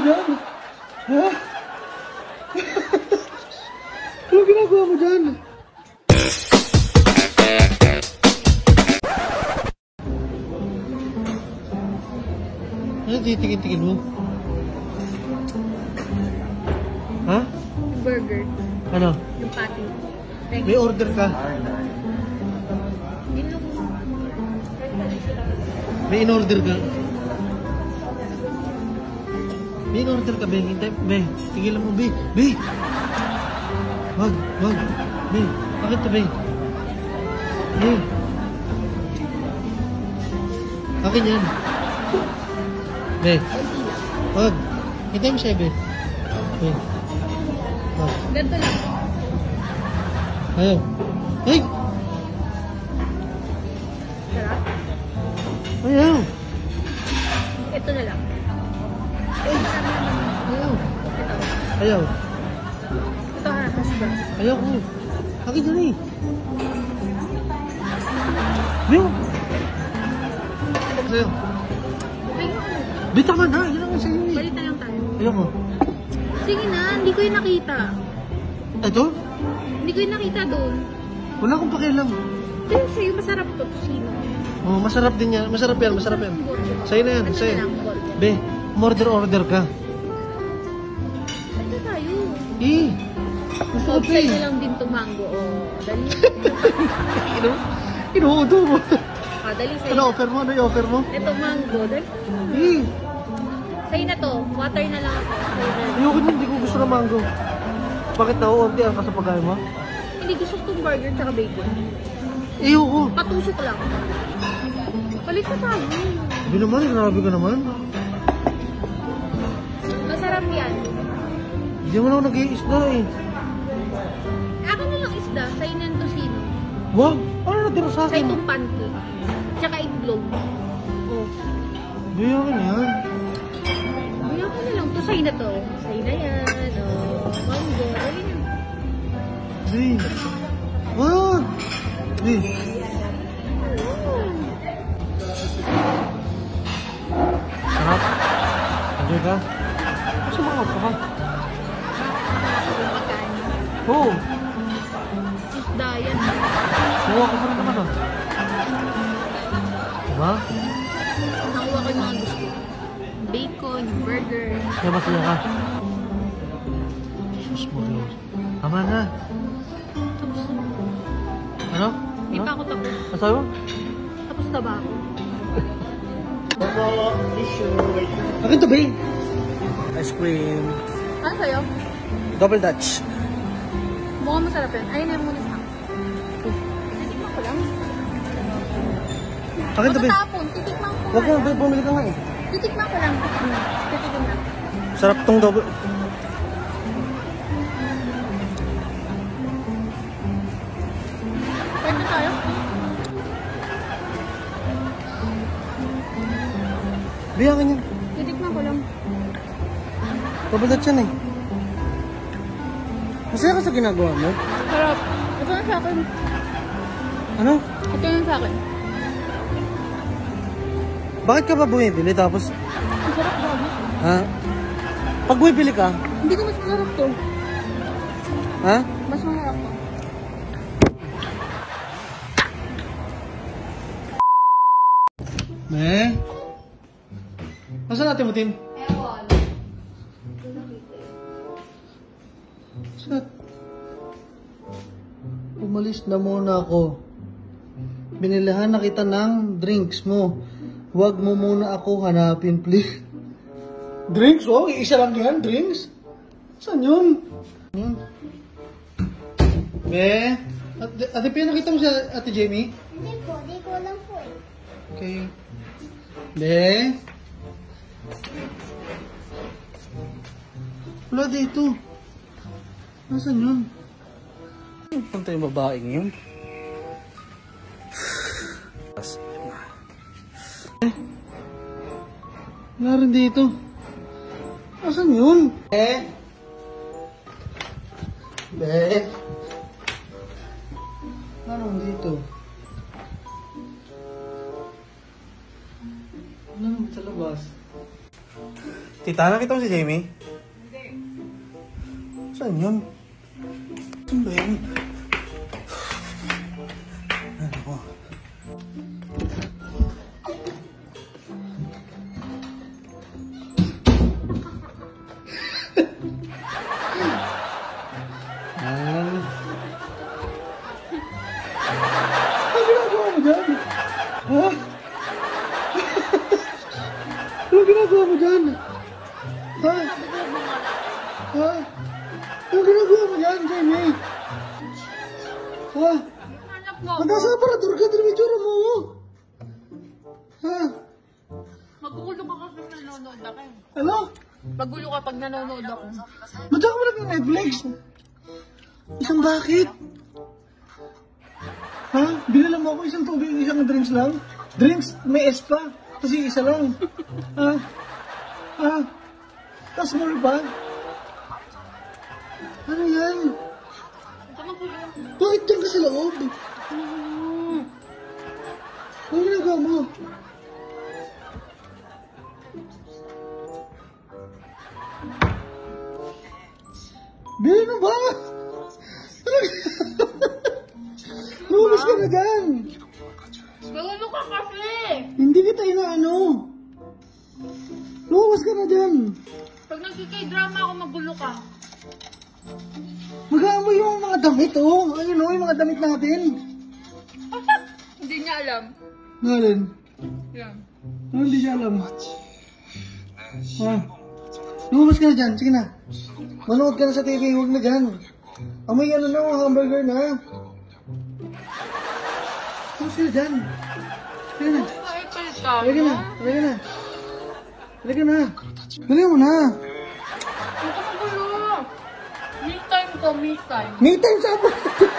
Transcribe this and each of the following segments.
dyan? Ha? Ano ginagawa mo dyan? Ano titigin-tigin mo? Ha? Burger. Ano? Yung patty. May order ka? May in-order ka? May in-order ka, Be. Hintay, Be. Tigilan mo, Be. Be! Wag. Be. Bakit to, Be? Be. Akin yan. Be. Wag. Hintay mo siya, Be. Be. Wag. Ganito lang. Ayaw. Ay! Sarap. Ayaw. Ito na lang. Ayaw. Ito. Ayaw. Ito ha, husband. Ayaw ko. Akin yan eh. Ayaw. Ayaw. Bitaw ka na. Yan ako sa'yo eh. Balik na lang tayo. Ayaw ko. Sige na, hindi ko yung nakita. Ito? Hindi ko yung nakita doon. Wala akong pakialam. Pero sa'yo masarap to. Sino? Oh, masarap din yan. Masarap yan. Sa'yo na yan. Ito Sa'yo. na lang, burger. Be, order ka. Saan na tayo? Eh. Gusto ko So, pa sa'yo na eh. lang din to mango. Oh, dali. Inuudo mo. Dali sa'yo. Ano offer mo? Ano i-offer mo? Ito mango. Dali. Eh. Sa'yo na to. Water na lang ako. Sa'yo na. Ayoko na. Hindi ko gusto na mango. Bakit nauunti ang ka sa pagkain mo? Hindi gusto kong burger tsaka bacon. Ayoko. Patusok lang. Palit na tayo. Sabi naman, grabe ka naman. Masarap yan. Hindi mo na ako nag-iisda eh. Ako na lang isda. Sa'yo na yung tosino. Wag! Ano natira sa Sa'yo akin? itong pancake. Tsaka itlog. Oh. Ayaw ka yan. Ayaw ko na lang. To sa'yo na to. Sa'yo na yan. Oh. Mango. Dali na. Hey. Wag! Hey. Sarap. Enjoy ka? Sumakot ka ba? Oo. Isda yan. Nakuha ko pa rin naman ah. Diba? Nakuha ko yung mga gusto. Bacon, burger. Kaya masaya ka. Sus mo Diyos. Tama na. Tapos na. Ano? Hindi pa ako tapos. Ano sabi mo? Tapos na ba ako? Akin to, babe. Ice cream. Ano sa'yo? Double Dutch. Mukhang masarap yan. Ayun na yung muna sa akin. Titikman ko lang. Akin to, babe. Matatapon. Titikman ko Wag nga. na, babe. Bumili ka nga eh. Titikman ko lang. Titikman lang. Sarap tong double. Pwede na tayo? Babe, akin yan. Titikman ko lang. Double Dutch yan eh. Masaya ka sa ginagawa mo? Sarap. Ito na sa akin. Ano? Ito na sa akin. Bakit ka ba bumibili tapos? Masarap ba? Ha? Pag bumibili ka? Hindi ko mas masarap to. Ha? Mas masarap to. Nasaan natin mo, Tim? Ewan. Saan? Umalis na muna ako. Binilihan na kita ng drinks mo. Huwag mo muna ako hanapin, please. Drinks? Oh, isa lang yan, drinks? Saan yun? Ate Pia, nakita mo si Ate Jamie? Hindi ko alam po eh. Okay. Be? Wala dito. Nasaan yun? Punta yung babaeng yun. Wala rin dito. Nasaan yun? Be? Anong dito? Ano naman sa labas? Tita, nakita mo si Jamie? Hindi. Saan yun? Saan ba yun? Ano ko? Ano ginagawa mo dyan? Ha? Ano ginagawa mo dyan? Ha? Ha? Ano ginagawa mo dyan, Jamie? Ha? Hanap mo. Magkasa aparador ka, dinimitsura mo. Ha? Magugulo ka kasi nanonood ako. Ano? Magulo ka pag nanonood ako. Ba't ako mo nag-Netflix? Isang bakit? Ha? Binala mo ako isang tubig, isang drinks lang? Drinks? May S pa. Kasi isa lang. Ha? Ha? Tapos more pa? Ano yan? Ito magulo. Bakit dyan ka sa loob? Ano ginagawa mo? Bili na ba? Lumabas ka na dyan! Magulo ka kasi. Hindi kita inaano. Lumabas ka na dyan! Pag nagkikay-drama ako, magulo ka. Mag-aamoy yung mga damit, oh. Ayun, oh, yung mga damit natin. Hindi niya alam. Ngayon, Yan. ano hindi niya alam? Ha? Lumabas ka na dyan, sige na. Manood ka na sa TV, huwag na dyan. Amoy ano na, hamburger na. Lumabas ka na dyan. Sige na. Kahit palita, Halika na, halika na. Halika na. Halika mo na. Ito magulo. Me time ko, me time. Me time sa apa?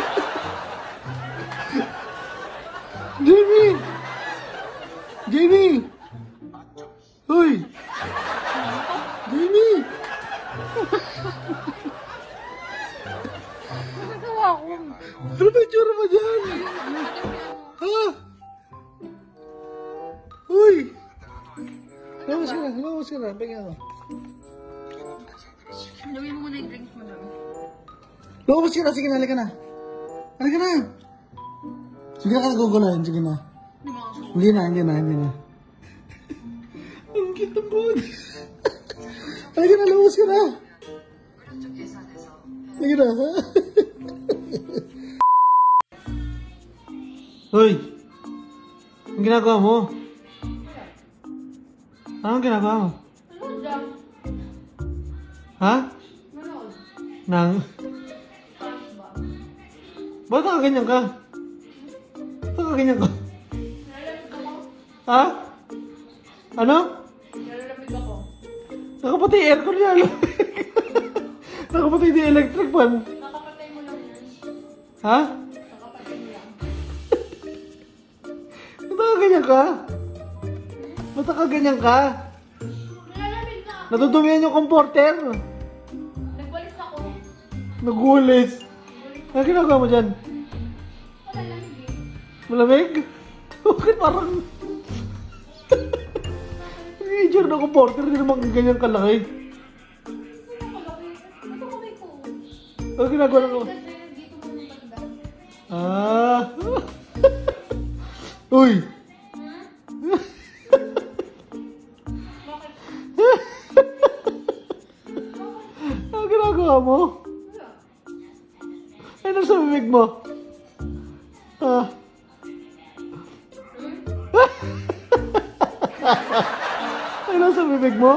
Jamie! Jamie! Hoy! Jamie! Nagawa ko. Ano ba yung tsura mo dyan? Ha? Hoy! Lawas ka na, lawas ka na. Bigyan ako. Gawin mo muna yung drinks mo doon. Lawas ka na, sige na, halika na. Halika na. Sige na ka nagugulahin, sige na. Hindi mo ako. Hindi na, hindi na. Ang cute ang buwan. Halika na, lawas ka na. Halika na, ha? Hoy! Ang ginagawa mo? Anong ginagawa mo? Manood lang. Ha? Manood. Nang? Ba't nakaganyan ka? Ba't nakaganyan ka? Ha? Ano? Nalalamig ako. Nakapatay yung aircon niya. Nakapatay yung electric fan. Nakapatay mo lang yan. Ha? Nakapatay mo lang. Ba't nakaganyan ka? Ba't nakaganyan ka? Nalalamig na ako. Natudumihan yung comforter. Nagwalis ako. Nagulis. Ano ginagawa mo dyan? Malalamig eh. Malamig? Bakit parang... Major na comforter, hindi naman ganyan kalaki. Ano kalaki? Ito kamay ko. Ano ginagawa mo? Dito mo nung banda. Ah. Uy. Ano ginagawa mo? Ano sa bibig mo? Ah. Ano sa bibig mo?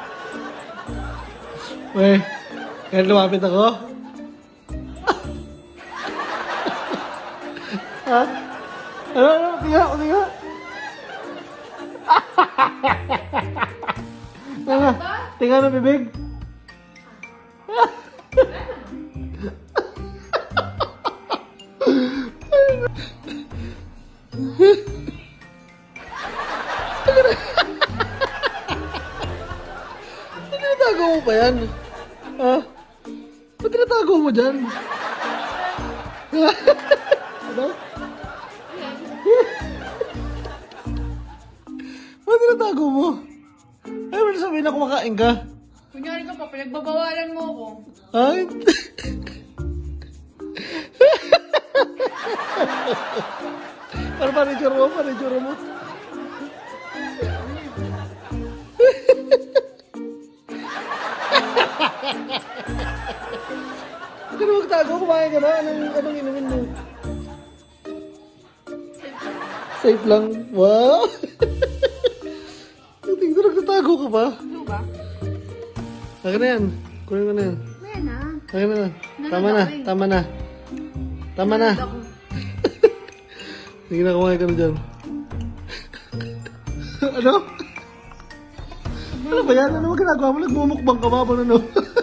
Uy. Kaya lumapit ako? Ha? Ano? Tingnan, tingnan. Ano? Tingnan ang bibig. Tinatago mo pa yan? Ha? Ba't tinatago mo dyan? Ano? Ba't tinatago mo? Ay, mo na sabihin na kumakain ka? Kunyari ka pa, pinagbabawalan mo ako. Ay. Paano itsura mo? Paano itsura mo? Kaya magtago, kumain ka na. Anong inumin mo? Safe lang. Wow! Tingnan, nagtatago ka pa. Ano ba? Akin na yan. Kunin ko na yan. Ayan na. Akin na. Tama na. Tama na. Tama na. Sige na, kumain ka na dyan. Ano? Ano ba yan? Ano ba ginagawa mo? Nagmumukbang ka ba habang nanonood?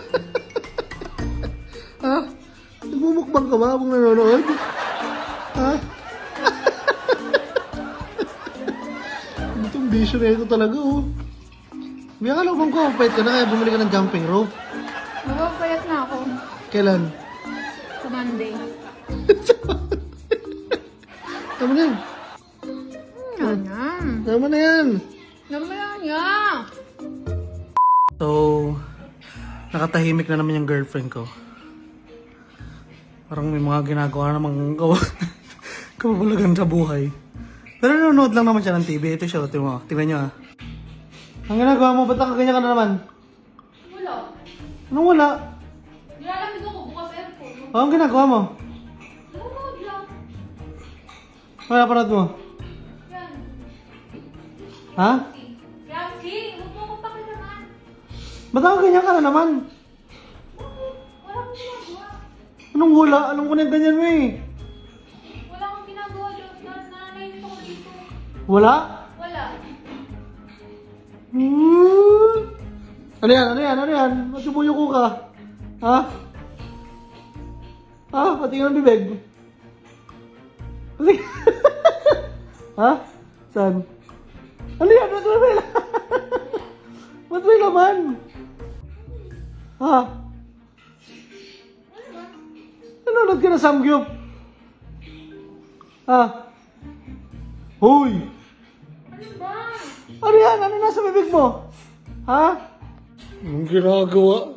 Ha? Nagmumukbang ka ba habang nanonood? Ha? Itong bisyo na ito talaga, oh. May akala bang kumapait ka na kaya bumili ka ng jumping rope? Mapapayat na ako. Kailan? Sa Monday. Tama na yan. Yan. Tama na yan. Naman niya. So, nakatahimik na naman yung girlfriend ko. Parang may mga ginagawa namang kababalagan sa buhay. Pero nanonood lang naman siya ng TV. Ito siya, tingnan nyo ah. Ang ginagawa mo, ba't nakaganyan ka na naman? Wala. Anong wala? Nilalamig ako bukas aircon. Anong ginagawa mo? Nanonood lang. Ano napanood mo? Yan. Ha? Ramsey, huwag mo akong pakilaman. Ba't nakaganyan ka na naman? Wala akong ginagawa. Anong wala? Anong ganyan mo eh? Wala akong ginagawa dyan. Nananayin ako dito. Wala? Wala. Ano yan? Ano yan? Ano yan? Ba't ko ka? Ha? Ha? Patingin ang bibig. Ha? Saan? Ano yan? Ba't may laman? Ba't may laman? Ha? Nanonood ka na samgyup? Ha? Hoy! Ano ba? Ano yan? Ano nasa bibig mo? Ha? Anong ginagawa?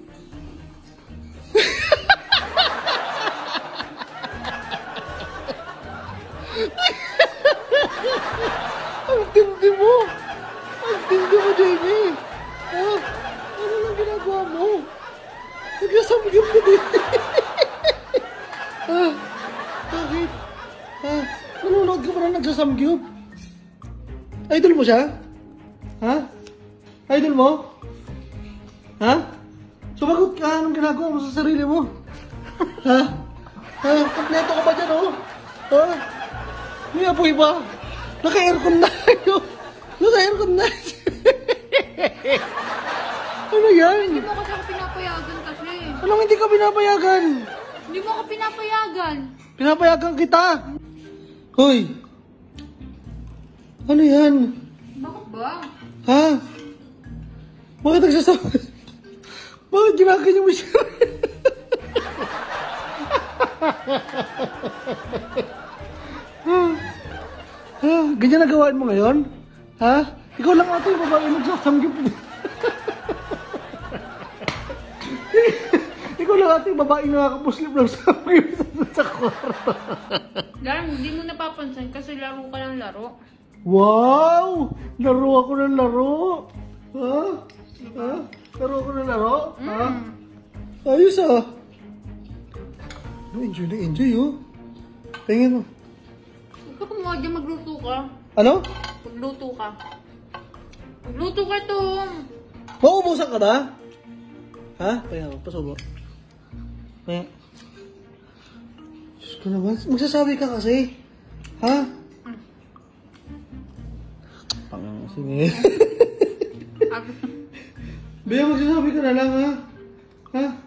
Ang tindi mo! Ang tindi mo, Jamie! Ha? Ano nang ginagawa mo? Nagkasamgyup ka din! Ha? Bakit? Ha? Nanonood ka pa na nagsasamgyup? Idol mo siya? Ha? Idol mo? Ha? Sumagot ka, anong ginagawa mo sa sarili mo? Ha? Ha? Kompleto ka ba dyan, oh? Ha? May apoy ba? Naka-aircon na kayo. Naka-aircon na. Ano yan? Hindi mo kasi ako pinapayagan kasi. Anong hindi ka pinapayagan? Hindi mo ako pinapayagan. Pinapayagan kita. Hoy! Ano yan? Bakit ba? Ha? Bakit nagsasabi? Bakit ginaganyan mo siya? Ha? Ganyan na gawain mo ngayon? Ha? Ikaw lang ate yung babae magsasamgyup. Ikaw lang ate yung babae nakakapuslip ng samgyup sa kwarto. Darren, hindi mo napapansin kasi laro ka ng laro. Wow! Laro ako ng laro! Ha? Ha? Laro ako ng laro? Ha? Ayos ah! Enjoy na enjoy oh! Tingin mo. Huwag ka kumuha dyan, magluto ka. Ano? Magluto ka. Magluto ka, Tom! Mauubusan ka ba? Ha? Kaya ako, pasubo. Kaya. Diyos ko naman, magsasabi ka kasi. Ha? Sige. Bea, magsasabi ka na lang, ha? Ha?